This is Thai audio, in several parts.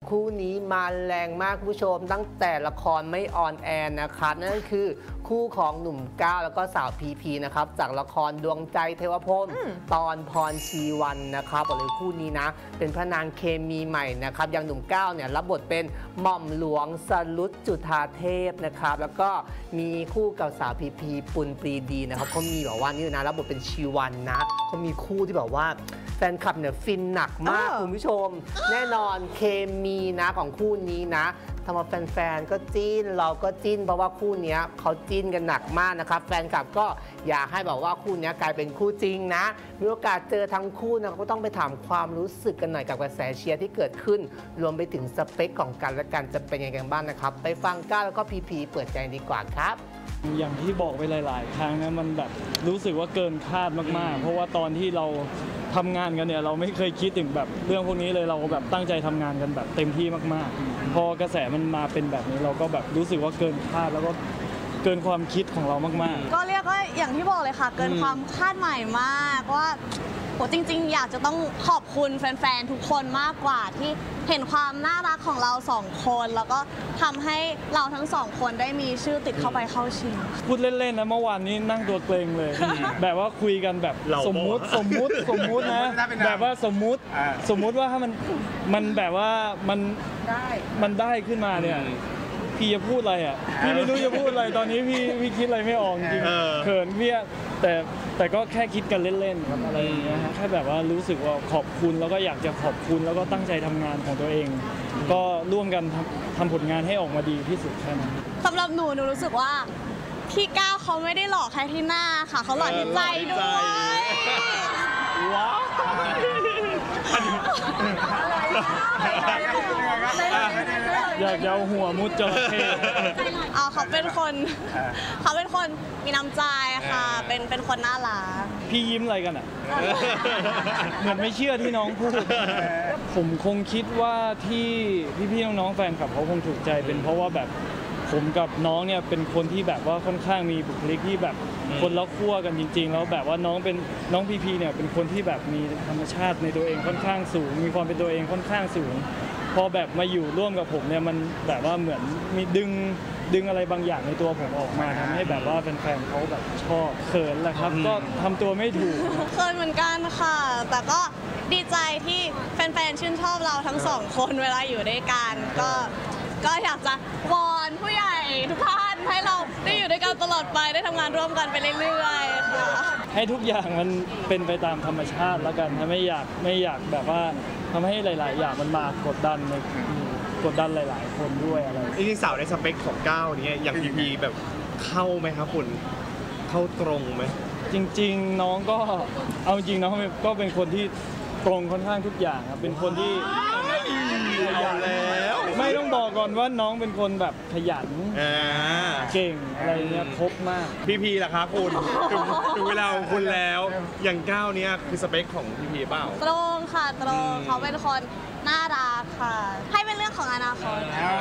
คู่นี้มาแรงมากคุณผู้ชมตั้งแต่ละครไม่ออนแอร์นะครับนั่นก็คือคู่ของหนุ่มก้าวแล้วก็สาวพีพีนะครับจากละครดวงใจเทวพรหมตอนพรชีวันนะครับบอกเลยคู่นี้นะเป็นพระนางเคมีใหม่นะครับอย่างหนุ่มก้าวเนี่ยรับบทเป็นหม่อมหลวงสรุตจุฑาเทพนะครับแล้วก็มีคู่กับสาวพีพีปุณปรีดีนะครับเขามีแบบว่านี่นะรับบทเป็นชีวันนะเขามีคู่ที่แบบว่าแฟนคลับเนี่ยฟินหนักมากคุณผู้ชมแน่นอนเคมีนะของคู่นี้นะทำเอาแฟนๆก็จิ้นเราก็จิ้นเพราะว่าคู่นี้เขาจิ้นกันหนักมากนะครับแฟนคลับก็อยากให้แบบว่าคู่นี้กลายเป็นคู่จริงนะมีโอกาสเจอทั้งคู่นะก็ต้องไปถามความรู้สึกกันหน่อยกับกระแสเชียร์ที่เกิดขึ้นรวมไปถึงสเปคของกันและกันจะเป็นยังไงกันบ้างนะครับไปฟังก้าวแล้วก็พีพีเปิดใจดีกว่าครับอย่างที่บอกไปหลายๆครั้งนะมันแบบรู้สึกว่าเกินคาดมากๆเพราะว่าตอนที่เราทำงานกันเนี่ยเราไม่เคยคิดถึงแบบเรื่องพวกนี้เลยเราแบบตั้งใจทำงานกันแบบเต็มที่มากๆพอกระแสมันมาเป็นแบบนี้เราก็แบบรู้สึกว่าเกินคาดแล้วก็เกินความคิดของเรามากๆก็เรียกว่าอย่างที่บอกเลยค่ะเกินความคาดหมายมากว่าโหจริงๆอยากจะต้องขอบคุณแฟนๆทุกคนมากกว่าที่เห็นความน่ารักของเราสองคนแล้วก็ทำให้เราทั้งสองคนได้มีชื่อติดเข้าไปเข้าชิงพูดเล่นๆนะเมื่อวานนี้นั่งตัวเกรงเลยแบบว่าคุยกันแบบสมมุตินะแบบว่าสมมุติว่าถ้ามันแบบว่ามันได้ขึ้นมาเนี่ยพี่จะพูดอะไรอ่ะพี่ไม่รู้จะพูดอะไรตอนนี้พี่คิดอะไรไม่ออกจริงเขินพี่แต่ก็แค่คิดกันเล่นๆครับอะไรอย่างเงี้ยแค่แบบว่ารู้สึกว่าขอบคุณแล้วก็อยากจะขอบคุณแล้วก็ตั้งใจทำงานของตัวเองก็ร่วมกันทำผลงานให้ออกมาดีที่สุดแค่นั้นสำหรับหนูรู้สึกว่าพี่ก้าวเขาไม่ได้หล่อแค่ที่หน้าค่ะเขาหล่อที่ใจด้วยว้าวอยากเอาหัวมุดจระเข้เขาเป็นคนมีน้ำใจค่ะเป็นคนน่ารักพี่ยิ้มอะไรกันอ่ะเหมือนไม่เชื่อที่น้องพูดผมคงคิดว่าที่พี่ๆน้องๆแฟนคลับเขาคงถูกใจเป็นเพราะว่าแบบผมกับน้องเนี่ยเป็นคนที่แบบว่าค่อนข้างมีบุคลิกที่แบบคนละขั้วกันจริงๆแล้วแบบว่าน้องพีเนี่ยเป็นคนที่แบบมีธรรมชาติในตัวเองค่อนข้างสูงมีความเป็นตัวเองค่อนข้างสูงพอแบบมาอยู่ร่วมกับผมเนี่ยมันแบบว่าเหมือนมีดึงอะไรบางอย่างในตัวผมออกมาทำให้แบบว่าแฟนๆเขาแบบชอบเขินแหละครับก็ทำตัวไม่ถูกเขินเหมือนกันค่ะแต่ก็ดีใจที่แฟนๆชื่นชอบเราทั้งสองคนเวลาอยู่ด้วยกันก็อยากจะวอนผู้ใหญ่ทุกท่านให้เราได้อยู่ด้วยกันตลอดไปได้ทำงานร่วมกันไปเรื่อยๆค่ะให้ทุกอย่างมันเป็นไปตามธรรมชาติแล้วกันไม่อยากแบบว่าทำให้หลายๆอย่างมันมากดดันหลายๆคนด้วยอะไรจริงๆสาวในสเปคของก้าวนี้อย่างพีพีแบบเข้าไหมครับคุณเข้าตรงไหมจริงๆน้องก็เอาจริงน้องก็เป็นคนที่ตรงค่อนข้างทุกอย่างครับเป็นคนที่ขยันแล้วไม่ต้องบอกก่อนว่าน้องเป็นคนแบบขยันเก่งอะไรเงี้ยครบมากพีล่ะครับคุณถึงเวลาของคุณแล้วอย่างก้าวนี้คือสเปคของพีเปล่าตรงค่ะตรงเขาเป็นคนน่ารักค่ะให้เป็นเรื่องของอนาคต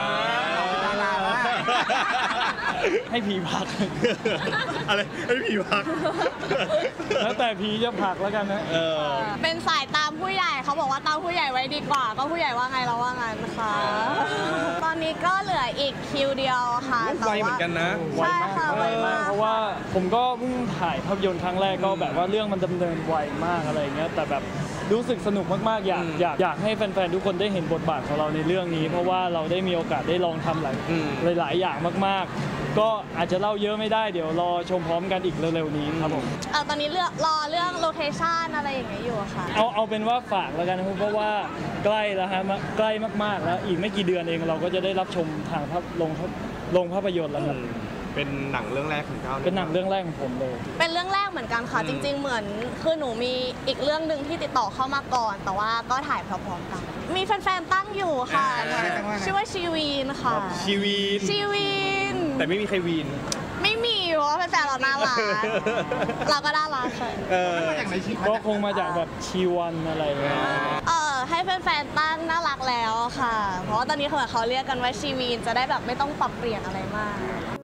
ให้พีพักอะไรให้พีพักแล้วแต่พีจะพักแล้วกันนะเป็นสายตามผู้ใหญ่เขาบอกว่าตามผู้ใหญ่ไว้ดีกว่าก็ผู้ใหญ่ว่าไงเราว่างั้นค่ะตอนนี้ก็เหลืออีกคิวเดียวค่ะไวเหมือนกันนะใช่ค่ะไวมากเพราะว่าผมก็เพิ่งถ่ายภาพยนตร์ครั้งแรกก็แบบว่าเรื่องมันดำเนินไวมากอะไรเงี้ยแต่แบบรู้สึกสนุกมากๆอยากให้แฟนๆทุกคนได้เห็นบทบาทของเราในเรื่องนี้เพราะว่าเราได้มีโอกาสได้ลองทำหลายอย่างมากๆก็อาจจะเล่าเยอะไม่ได้เดี๋ยวรอชมพร้อมกันอีกเร็วๆนี้ครับผมตอนนี้รอเรื่องโลเคชั่นอะไรอย่างเงี้ยอยู่ค่ะเอาเป็นว่าฝากแล้วกันเพราะว่าใกล้แล้วฮะใกล้มากๆแล้วอีกไม่กี่เดือนเองเราก็จะได้รับชมทางลงภาพยนตร์แล้วครับเป็นหนังเรื่องแรกของก้าวเป็นหนังเรื่องแรกของผมเลยเป็นเรื่องแรกเหมือนกันค่ะจริงๆเหมือนคือหนูมีอีกเรื่องหนึ่งที่ติดต่อเข้ามาก่อนแต่ว่าก็ถ่ายพร้อมๆกันมีแฟนๆตั้งอยู่ค่ะชื่อว่าชีวีนค่ะชีวีนแต่ไม่มีใครวีนไม่มีเพราะว่าแฟนๆเราน่ารักเราก็น่ารักค่ะก็คงมาจากแบบชีวันอะไรเงี้ยให้แฟนๆตั้งน่ารักแล้วค่ะเพราะว่าตอนนี้เขาเรียกกันว่าชีวีนจะได้แบบไม่ต้องปรับเปลี่ยนอะไรมาก